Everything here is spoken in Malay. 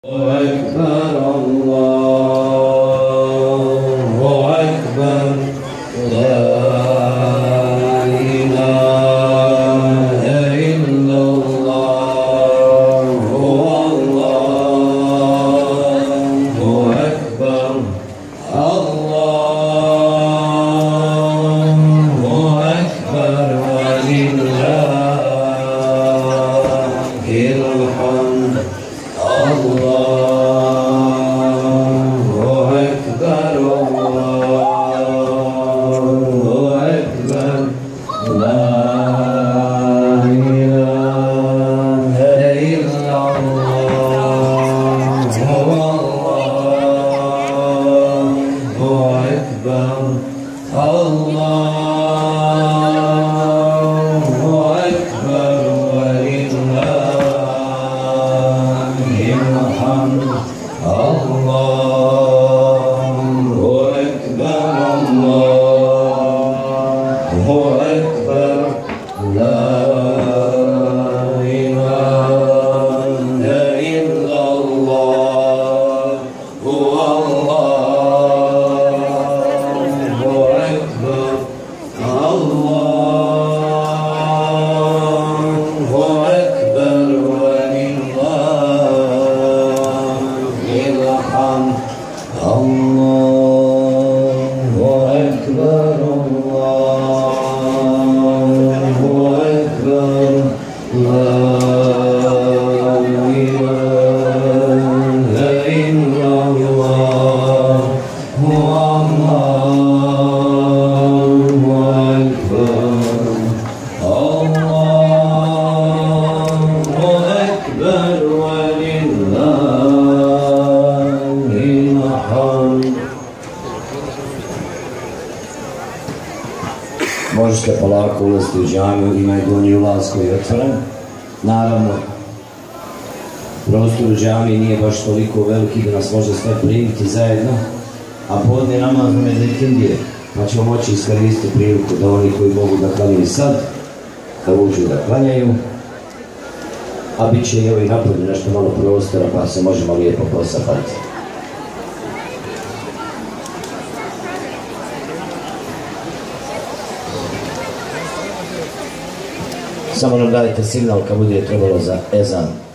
Možete polako ulaziti u džamiju, ima i donji ulaz koji je otvoren. Naravno, prostor u džamiji nije baš toliko veliki da nas može sve primiti zajedno, a podne namaz nam je za ikindije, pa ćemo moći iskoristiti priliku da oni koji mogu da klanjaju sad, da uđu da klanjaju, a bit će i ovi napolju nešto malo prostora pa se možemo lijepo posapati. Samo nam dajte signal kad bude trebalo za ezan.